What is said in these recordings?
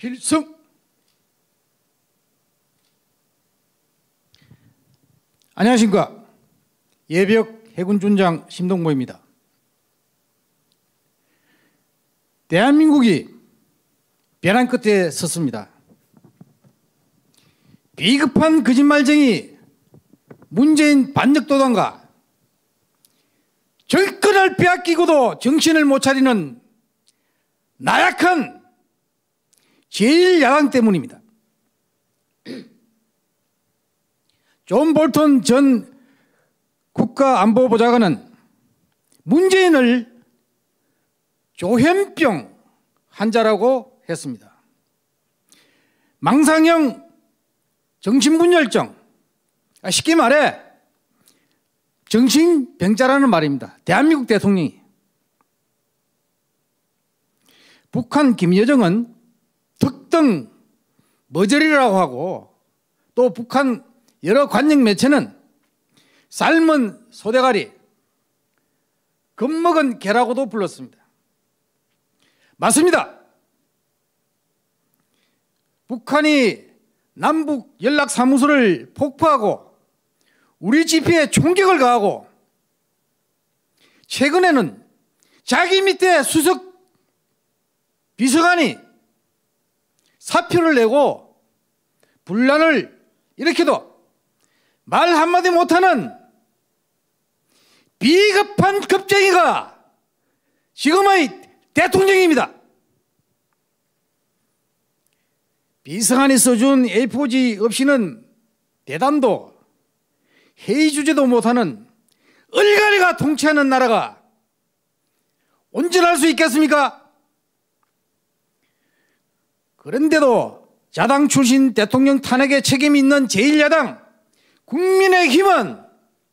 필승! 안녕하십니까. 예비역 해군준장 심동보입니다. 대한민국이 벼랑 끝에 섰습니다. 비급한 거짓말쟁이 문재인 반역도단과 정권을 빼앗기고도 정신을 못 차리는 나약한 제1야당 때문입니다. 존 볼턴 전 국가안보보좌관은 문재인을 조현병 환자라고 했습니다. 망상형 정신분열증, 쉽게 말해 정신병자라는 말입니다. 대한민국 대통령이. 북한 김여정은 특등 머저리라고 하고, 또 북한 여러 관영 매체는 삶은 소대가리, 겁먹은 개라고도 불렀습니다. 맞습니다. 북한이 남북 연락사무소를 폭파하고 우리 집회에 총격을 가하고, 최근에는 자기 밑에 수석 비서관이 사표를 내고 분란을 일으켜도 말 한마디 못하는 비겁한 겁쟁이가 지금의 대통령입니다. 비서관이 써준 A4지 없이는 대담도 회의 주제도 못하는 얼갈이가 통치하는 나라가 온전할 수 있겠습니까? 그런데도 야당 출신 대통령 탄핵에 책임이 있는 제1야당 국민의힘은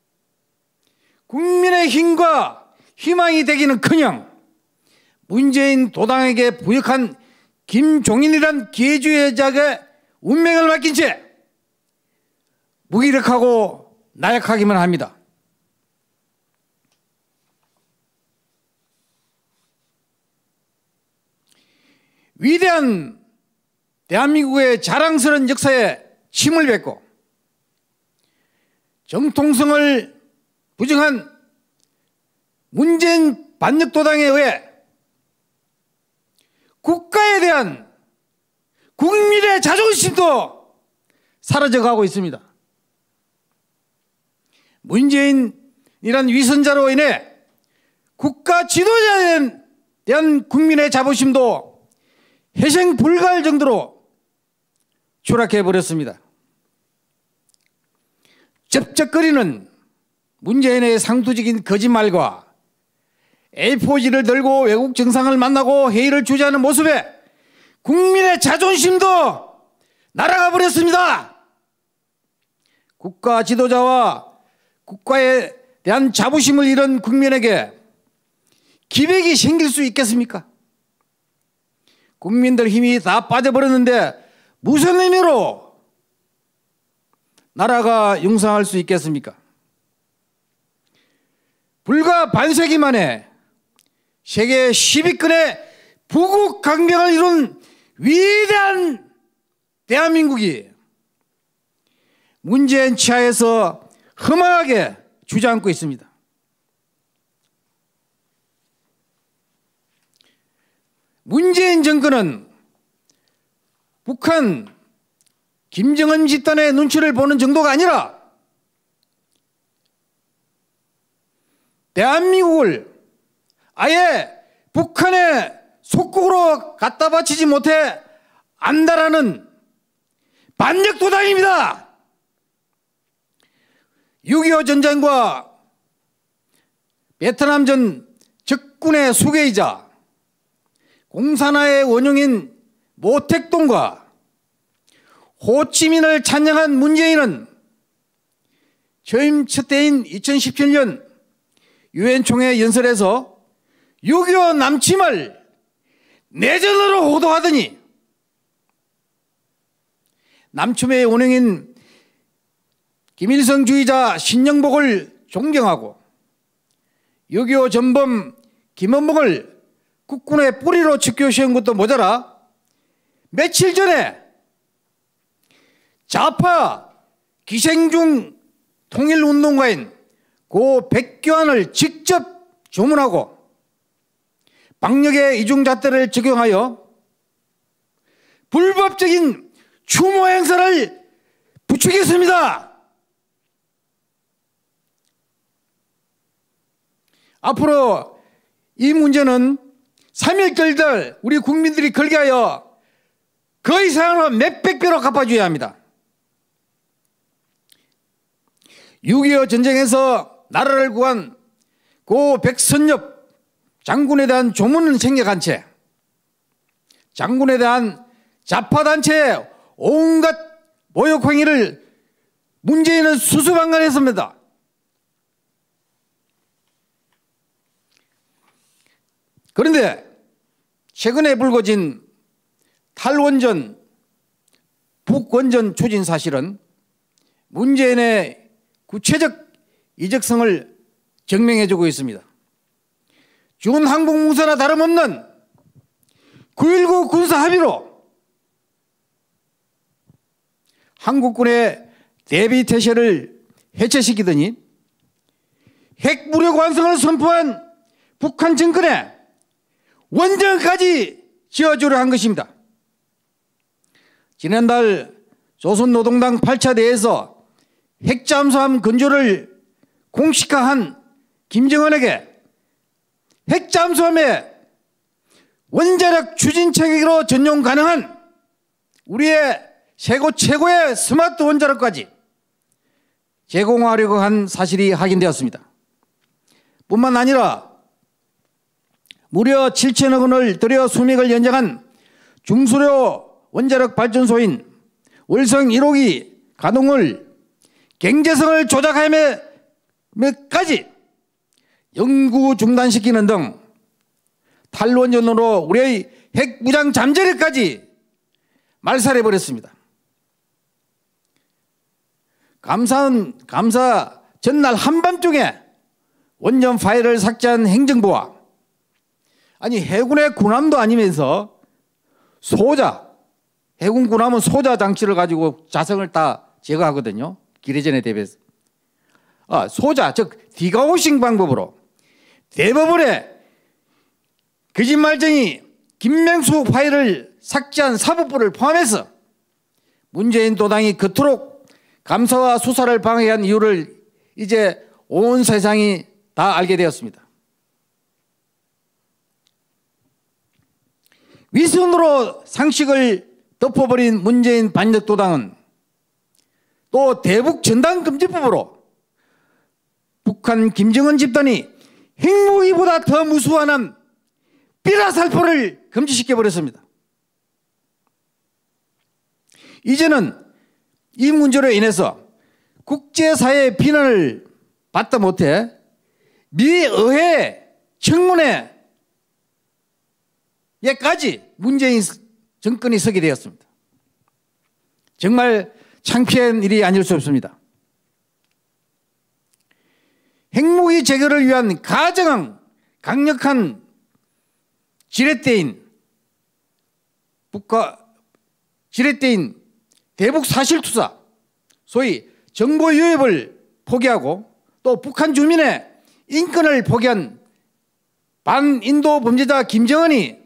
국민의힘과 희망이 되기는커녕 문재인 도당에게 부역한 김종인이란 기회주의자의 운명을 맡긴 채 무기력하고 나약하기만 합니다. 위대한 대한민국의 자랑스러운 역사에 침을 뱉고 정통성을 부정한 문재인 반역도당에 의해 국가에 대한 국민의 자존심도 사라져가고 있습니다. 문재인이란 위선자로 인해 국가 지도자에 대한 국민의 자부심도 회생 불가할 정도로 추락해버렸습니다. 쩝쩝거리는 문재인의 상투적인 거짓말과 A4지를 들고 외국 정상을 만나고 회의를 주재하는 모습에 국민의 자존심도 날아가 버렸습니다. 국가 지도자와 국가에 대한 자부심을 잃은 국민에게 기백이 생길 수 있겠습니까? 국민들 힘이 다 빠져버렸는데 무슨 의미로 나라가 융성할 수 있겠습니까? 불과 반세기 만에 세계 10위권의 부국 강병을 이룬 위대한 대한민국이 문재인 치하에서 험하게 주저앉고 있습니다. 문재인 정권은 북한 김정은 집단의 눈치를 보는 정도가 아니라 대한민국을 아예 북한의 속국으로 갖다 바치지 못해 안다라는 반역도당입니다. 6.25 전쟁과 베트남전 적군의 수괴이자 공산화의 원흉인 모택동과 호치민을 찬양한 문재인은 취임 첫 해인 2017년 유엔 총회 연설에서 6.25 남침을 내전으로 호도하더니 남침의 원흉인 김일성주의자 신영복을 존경하고 6.25 전범 김원봉을 국군의 뿌리로 지켜 세운 것도 모자라 며칠 전에 좌파 기생중 통일운동가인 고 백교안을 직접 조문하고 방역의 이중잣대를 적용하여 불법적인 추모 행사를 부추겼습니다. 앞으로 이 문제는 3일 걸들 우리 국민들이 걸게 하여 그 이상으로 몇백 배로 갚아줘야 합니다. 6.25 전쟁에서 나라를 구한 고 백선엽 장군에 대한 조문은 생략한 채 장군에 대한 좌파단체의 온갖 모욕행위를 문재인은 수수방관했습니다. 그런데 최근에 불거진 탈원전, 북원전 추진 사실은 문재인의 구체적 이적성을 증명해주고 있습니다. 준항공무사나 다름없는 9.19 군사합의로 한국군의 대비태세를 해체시키더니 핵무력 완성을 선포한 북한 정권에 원전까지 지어주려 한 것입니다. 지난달 조선노동당 8차 대회에서 핵잠수함 건조를 공식화한 김정은에게 핵잠수함의 원자력 추진 체계로 전용 가능한 우리의 세계 최고의 스마트 원자력까지 제공하려고 한 사실이 확인되었습니다. 뿐만 아니라 무려 7천억 원을 들여 수명을 연장한 중수료 원자력 발전소인 월성 1호기 가동을 경제성을 조작하면까지 영구 중단시키는 등 탈원전으로 우리의 핵 무장 잠재력까지 말살해버렸습니다. 감사 전날 한밤중에 원전 파일을 삭제한 행정부와 아니 해군의 군함도 아니면서 소자, 해군 군함은 소자 장치를 가지고 자성을 다 제거하거든요. 기뢰전에 대비해서. 소자, 즉 디가우싱 방법으로 대법원에 거짓말쟁이 김명수 파일을 삭제한 사법부를 포함해서 문재인 도당이 그토록 감사와 수사를 방해한 이유를 이제 온 세상이 다 알게 되었습니다. 위선으로 상식을 덮어버린 문재인 반역도당은 또 대북 전단금지법으로 북한 김정은 집단이 핵무기보다 더 무수한 삐라살포를 금지시켜버렸습니다. 이제는 이 문제로 인해서 국제사회의 비난을 받다 못해 미의회 청문회에까지 문재인 정권이 서게 되었습니다. 정말 창피한 일이 아닐 수 없습니다. 핵무기 제거를 위한 가장 강력한 지렛대인 대북 사실투사, 소위 정보 유입을 포기하고 또 북한 주민의 인권을 포기한 반인도 범죄자 김정은이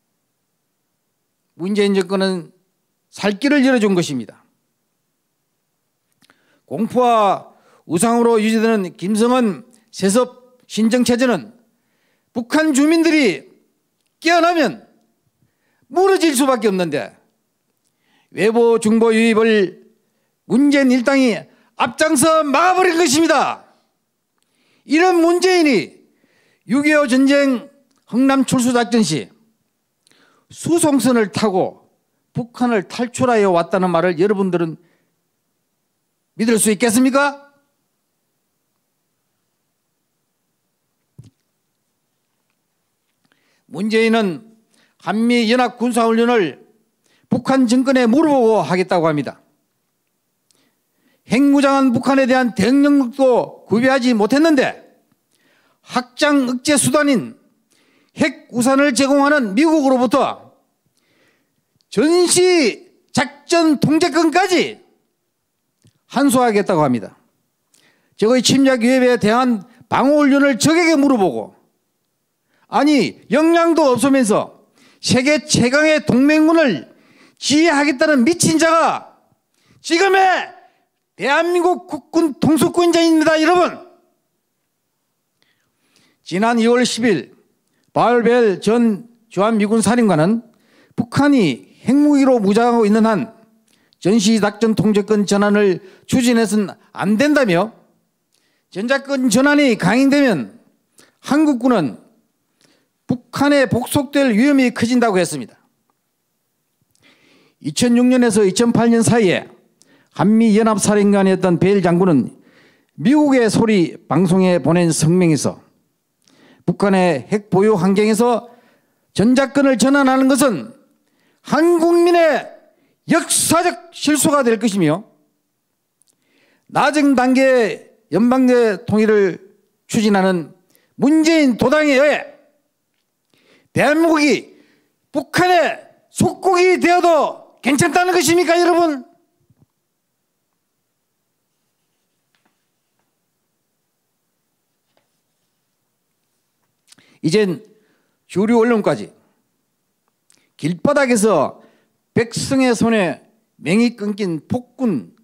문재인 정권은 살 길을 열어준 것입니다. 공포와 우상으로 유지되는 김성은 세습 신정체제는 북한 주민들이 깨어나면 무너질 수밖에 없는데 외부 정보 유입을 문재인 일당이 앞장서 막아버린 것입니다. 이런 문재인이 6.25 전쟁 흥남 출수작전 시 수송선을 타고 북한을 탈출하여 왔다는 말을 여러분들은 믿을 수 있겠습니까? 문재인은 한미연합 군사훈련을 북한 정권에 물어보고 하겠다고 합니다. 핵무장한 북한에 대한 대응력도 구비하지 못했는데 확장 억제 수단인 핵우산을 제공하는 미국으로부터 전시 작전 통제권까지 한수하겠다고 합니다. 적의 침략 위협에 대한 방어훈련을 적에게 물어보고, 아니 역량도 없으면서 세계 최강의 동맹군을 지휘하겠다는 미친 자가 지금의 대한민국 국군 통수권자입니다. 여러분, 지난 2월 10일 바알벨 전 주한미군 사령관은 북한이 핵무기로 무장하고 있는 한 전시작전 통제권 전환을 추진해서는 안 된다며, 전작권 전환이 강행되면 한국군은 북한에 복속될 위험이 커진다고 했습니다. 2006년에서 2008년 사이에 한미연합사령관이었던 베일 장군은 미국의 소리 방송에 보낸 성명에서 북한의 핵 보유 환경에서 전작권을 전환하는 것은 한국민의 역사적 실수가 될 것이며 낮은 단계의 연방제 통일을 추진하는 문재인 도당에 의해 대한민국이 북한의 속국이 되어도 괜찮다는 것입니까, 여러분? 이젠 주류 언론까지 길바닥에서 백성의 손에 맹이 끊긴 폭군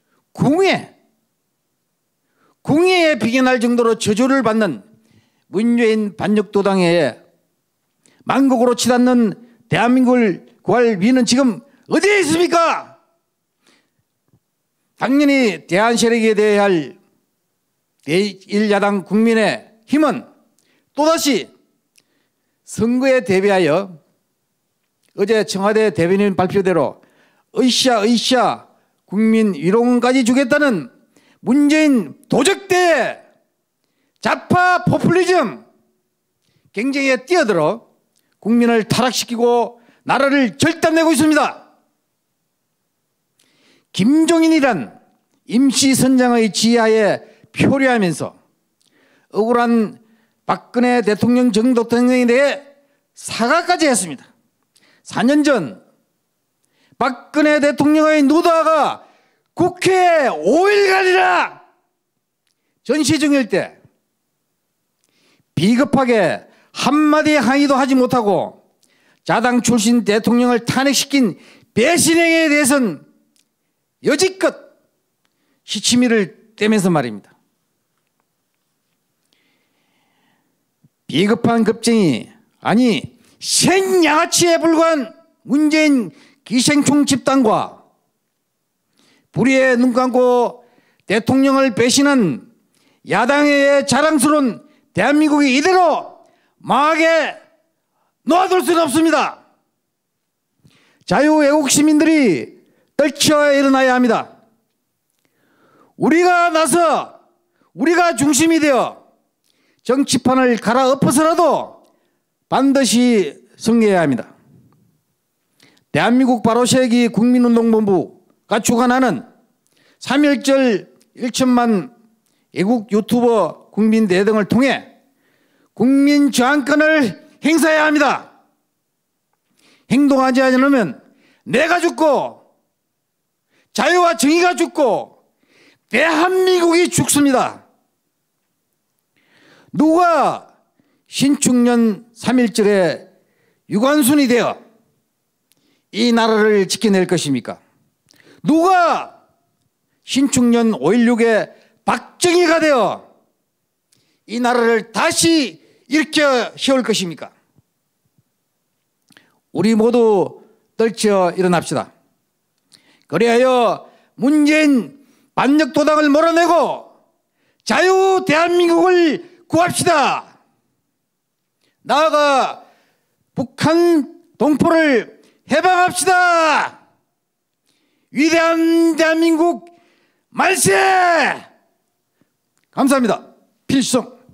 궁예에 비견할 정도로 저주를 받는 문재인 반역도당에 만국으로 치닫는 대한민국을 구할 위는 지금 어디에 있습니까? 당연히 대한세력에 대해 할 제1야당 국민의 힘은 또다시 선거에 대비하여 어제 청와대 대변인 발표대로 으쌰 국민 위로금까지 주겠다는 문재인 도적대의 좌파 포퓰리즘 경쟁에 뛰어들어 국민을 타락시키고 나라를 절단내고 있습니다. 김종인이란 임시선장의 지하에 표류하면서 억울한 박근혜 대통령 정도통령에 대해 사과까지 했습니다. 4년 전 박근혜 대통령의 누다가 국회에 5일간이나 전시 중일 때 비겁하게 한마디 항의도 하지 못하고 자당 출신 대통령을 탄핵시킨 배신행위에 대해서는 여지껏 시치미를 떼면서 말입니다. 비겁한 겁쟁이, 아니 생양아치에 불과한 문재인 기생충 집단과 불의에 눈 감고 대통령을 배신한 야당의 자랑스러운 대한민국이 이대로 망하게 놓아둘 수는 없습니다. 자유애국 시민들이 떨쳐 일어나야 합니다. 우리가 나서 우리가 중심이 되어 정치판을 갈아엎어서라도 반드시 승리해야 합니다. 대한민국 바로세기 국민운동본부가 주관하는 3.1절 1천만 애국 유튜버 국민대등을 통해 국민 저항권을 행사해야 합니다. 행동하지 않으면 내가 죽고 자유와 정의가 죽고 대한민국이 죽습니다. 누가 신축년 3.1절에 유관순이 되어 이 나라를 지켜낼 것입니까? 누가 신축년 5.16에 박정희가 되어 이 나라를 다시 일으켜 세울 것입니까? 우리 모두 떨쳐 일어납시다. 그리하여 문재인 반역도당을 몰아내고 자유 대한민국을 구합시다. 나아가 북한 동포를 해방합시다. 위대한 대한민국 만세! 감사합니다. 필성.